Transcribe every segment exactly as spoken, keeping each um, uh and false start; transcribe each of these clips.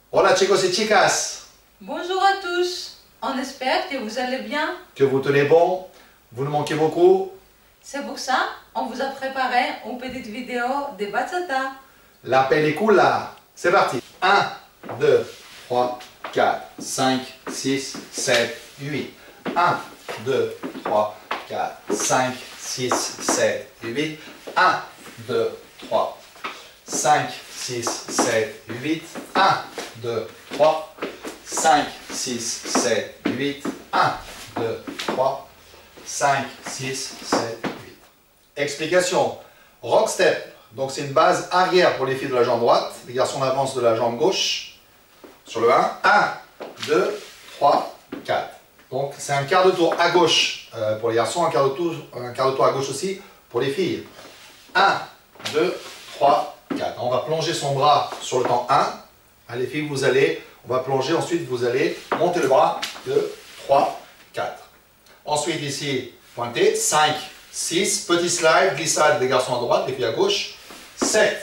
Hola chicos et chicas. Bonjour à tous, on espère que vous allez bien. Que vous tenez bon, vous nous manquez beaucoup. C'est pour ça on vous a préparé une petite vidéo de bachata. La pellicula. C'est parti. un, deux, trois, quatre, cinq, six, sept, huit. un, deux, trois, quatre, cinq, six, sept, huit. un, deux, trois, cinq, six, sept, huit. un, deux, trois, cinq, six, sept, huit. un, deux, trois, cinq, six, sept, huit. Explication. Rock step. Donc c'est une base arrière pour les filles de la jambe droite. Les garçons avancent de la jambe gauche. Sur le un. un, deux, trois, quatre. Donc c'est un quart de tour à gauche euh, pour les garçons, un quart de tour, un quart de tour à gauche aussi pour les filles. un, deux, trois, quatre. On va plonger son bras sur le temps un. Allez les filles, vous allez, on va plonger, ensuite vous allez monter le bras. deux, trois, quatre. Ensuite ici, pointer. cinq, six, petit slide, glissade, les garçons à droite, les filles à gauche. sept,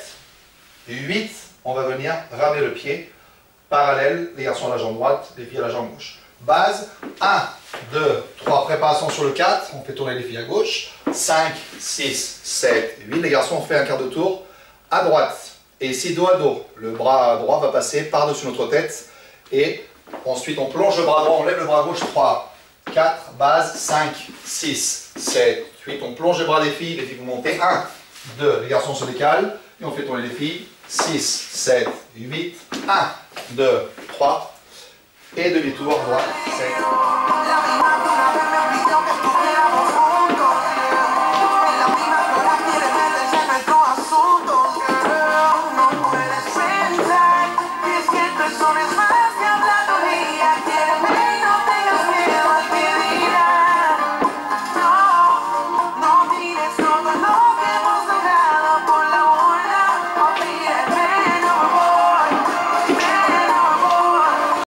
huit, on va venir ramer le pied. Parallèle, les garçons à la jambe droite, les filles à la jambe gauche. Base, un, deux, trois, préparation sur le quatre, on fait tourner les filles à gauche. cinq, six, sept, huit, les garçons, on fait un quart de tour à droite. Et ici, dos à dos, le bras droit va passer par-dessus notre tête. Et ensuite, on plonge le bras droit, on lève le bras gauche, trois, quatre, base, cinq, six, sept, huit, on plonge les bras des filles, les filles vous montez, un, deux, les garçons se décalent, et on fait tourner les filles, six, sept, huit, un, deux, trois, et demi-tour, droite, sept. Son es más que